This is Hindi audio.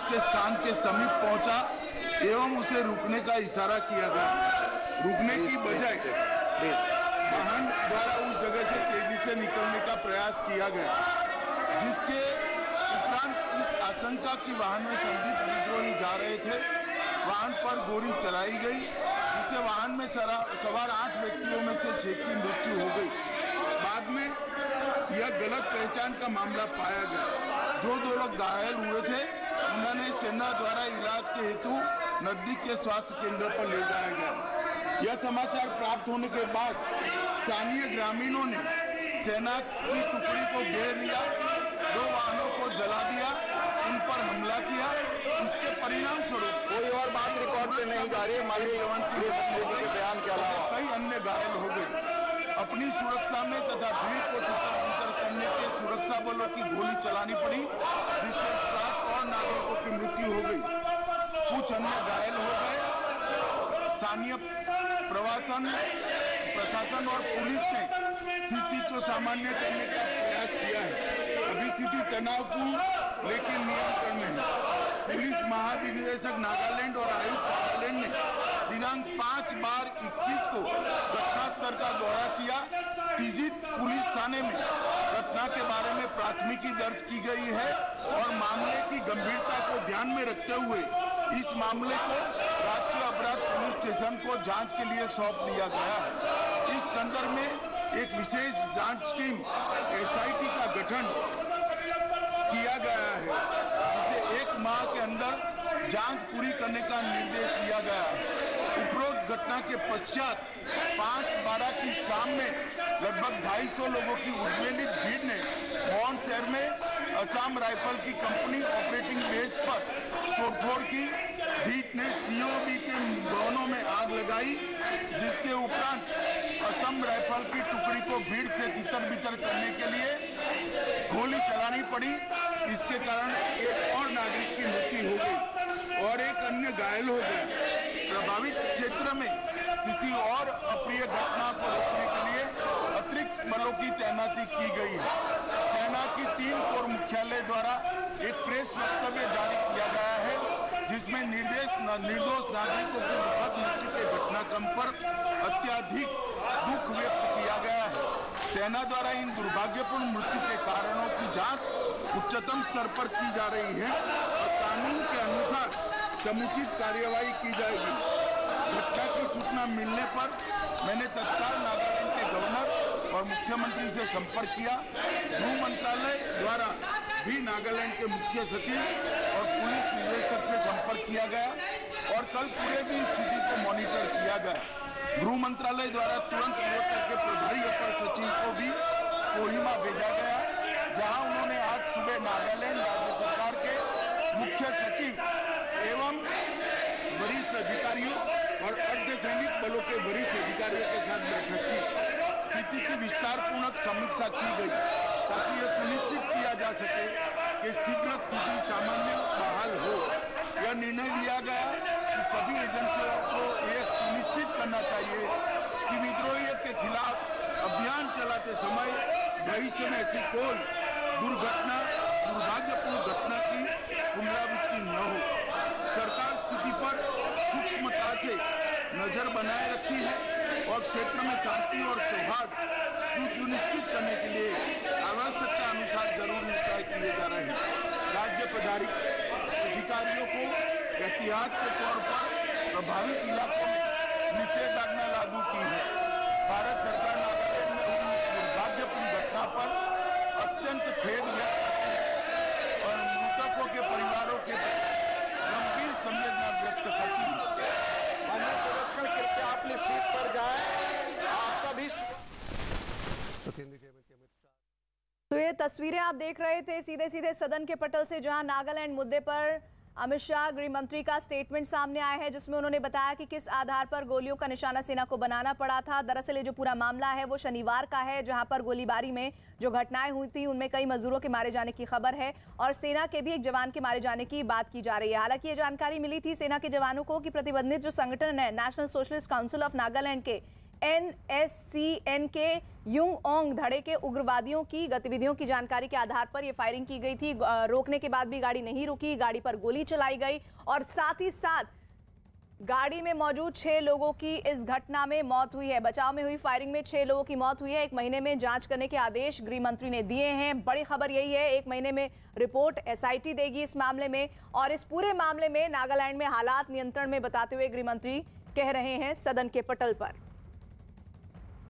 उसके स्थान के समीप पहुंचा एवं उसे रुकने का इशारा किया गया। रुकने की बजाय वाहन द्वारा उस जगह से तेजी से निकलने का प्रयास किया गया, जिसके उपरांत इस आशंका की वाहन में संदिग्ध विद्रोही जा रहे थे, वाहन पर गोली चलाई गई, जिससे वाहन में सवार 8 व्यक्तियों में से 6 की मृत्यु हो गई। बाद में यह गलत पहचान का मामला पाया गया। जो 2 लोग घायल हुए थे उन्होंने सेना द्वारा इलाज के हेतु नजदीक के स्वास्थ्य केंद्र पर ले जाया गया। यह समाचार प्राप्त होने के बाद स्थानीय ग्रामीणों ने सेना की टुकड़ी को घेर लिया, 2 वाहनों को जला दिया, उन पर हमला किया। इसके परिणाम स्वरूप कोई और बात रिकॉर्ड पे नहीं जा रही है। माननीय जवान की बयान के अलावा कई अन्य घायल हो गए। अपनी सुरक्षा में तथा भीड़ को तितर-बितर करने के सुरक्षा बलों की गोली चलानी पड़ी, जिससे 7 और नागरिकों की मृत्यु हो गई, कुछ अन्य घायल हो गए। स्थानीय प्रशासन और पुलिस ने स्थिति को सामान्य करने का प्रयास किया है। अभी स्थिति तनावपूर्ण लेकिन नियंत्रण में है। पुलिस महानिदेशक नागालैंड और आयुक्त नागालैंड ने दिनांक 5/12/21 को घटनास्थल का दौरा किया। तिजित पुलिस थाने में घटना के बारे में प्राथमिकी दर्ज की गई है और मामले की गंभीरता को ध्यान में रखते हुए इस मामले को राज्य अपराध पुलिस स्टेशन को जांच के लिए सौंप दिया गया है। इस संदर्भ में एक विशेष जांच टीम SIT का गठन किया गया है, जिसे 1 माह के अंदर जांच पूरी करने का निर्देश दिया गया है। उपरोक्त घटना के पश्चात 5/12 की शाम में लगभग 250 लोगों की उद्वेलित भीड़ ने मौन शहर में असम राइफल की कंपनी ऑपरेटिंग बेस पर तोड़फोड़ की। भीड़ ने COB के भवनों में आग लगाई, जिसके उपरांत असम राइफल की टुकड़ी को भीड़ से तितर-बितर करने के लिए गोली चलानी पड़ी। इसके कारण एक और नागरिक की मृत्यु हो गई और एक अन्य घायल हो गया। प्रभावित क्षेत्र में किसी और अप्रिय घटना को रोकने के लिए अतिरिक्त बलों की तैनाती की गई है। सेना की 3 कोर मुख्यालय द्वारा एक प्रेस वक्तव्य जारी किया गया है, जिसमें निर्दोष नागरिकों की दुखद मृत्यु के घटनाक्रम पर अत्यधिक दुख व्यक्त किया गया है। सेना द्वारा इन दुर्भाग्यपूर्ण मृत्यु के कारणों की जांच उच्चतम स्तर पर की जा रही है और कानून के अनुसार समुचित कार्यवाही की जाएगी। घटना की सूचना मिलने पर मैंने तत्काल नागालैंड के गवर्नर और मुख्यमंत्री से संपर्क किया। गृह मंत्रालय द्वारा भी नागालैंड के मुख्य सचिव और पुलिस निदेशक से संपर्क किया गया और कल पूरे दिन स्थिति को मॉनिटर किया गया। गृह मंत्रालय द्वारा तुरंत पूर्वोत्तर के प्रभारी अपर सचिव को भी कोहिमा भेजा गया, जहां उन्होंने आज सुबह नागालैंड राज्य सरकार के मुख्य सचिव एवं वरिष्ठ अधिकारियों और अर्धसैनिक बलों के वरिष्ठ अधिकारियों के साथ बैठक की। स्थिति की विस्तारपूर्वक समीक्षा की गई ताकि यह सुनिश्चित किया जा सके कि शीघ्र स्थिति सामान्य बहाल हो। यह निर्णय लिया गया कि सभी एजेंसियों को यह सुनिश्चित करना चाहिए कि विद्रोहियों के खिलाफ अभियान चलाते समय भविष्य में ऐसी कोई दुर्भाग्यपूर्ण घटना की पुनरावृत्ति न हो। सरकार स्थिति पर सूक्ष्मता से नजर बनाए रखी है और क्षेत्र में शांति और सौहार्द सुनिश्चित करने के लिए आवश्यकता अनुसार जरूरी उपाय किए जा रहे हैं। राज्य अधिकारियों को एहतियात के तौर पर प्रभावित इलाकों में निषेधाज्ञा लागू की है। भारत सरकार नागालैंड में हुई इस दुर्भाग्यपूर्ण घटना पर अत्यंत खेद व्यक्त करती है और मृतकों के परिवारों के गंभीर संवेदना व्यक्त करती है। कृपया अपनी सीट पर जाएं। आप सभी तो ये तस्वीरें आप देख रहे थे सीधे सीधे सदन के पटल से, जहां नागालैंड मुद्दे पर अमित शाह गृह मंत्री का स्टेटमेंट सामने आया है, जिसमें उन्होंने बताया कि किस आधार पर गोलियों का निशाना सेना को बनाना पड़ा था। दरअसल ये जो पूरा मामला है वो शनिवार का है, जहां पर गोलीबारी में जो घटनाएं हुई थी उनमें कई मजदूरों के मारे जाने की खबर है और सेना के भी एक जवान के मारे जाने की बात की जा रही है। हालांकि ये जानकारी मिली थी सेना के जवानों को कि प्रतिबंधित जो संगठन है national socialist council of Nagaland के NSCN के युंग ओंग धड़े के उग्रवादियों की गतिविधियों की जानकारी के आधार पर यह फायरिंग की गई थी। रोकने के बाद भी गाड़ी नहीं रुकी, गाड़ी पर गोली चलाई गई और साथ ही साथ गाड़ी में मौजूद 6 लोगों की इस घटना में मौत हुई है। बचाव में हुई फायरिंग में 6 लोगों की मौत हुई है। 1 महीने में जांच करने के आदेश गृह मंत्री ने दिए हैं। बड़ी खबर यही है, 1 महीने में रिपोर्ट SIT देगी इस मामले में। और इस पूरे मामले में नागालैंड में हालात नियंत्रण में बताते हुए गृह मंत्री कह रहे हैं सदन के पटल पर।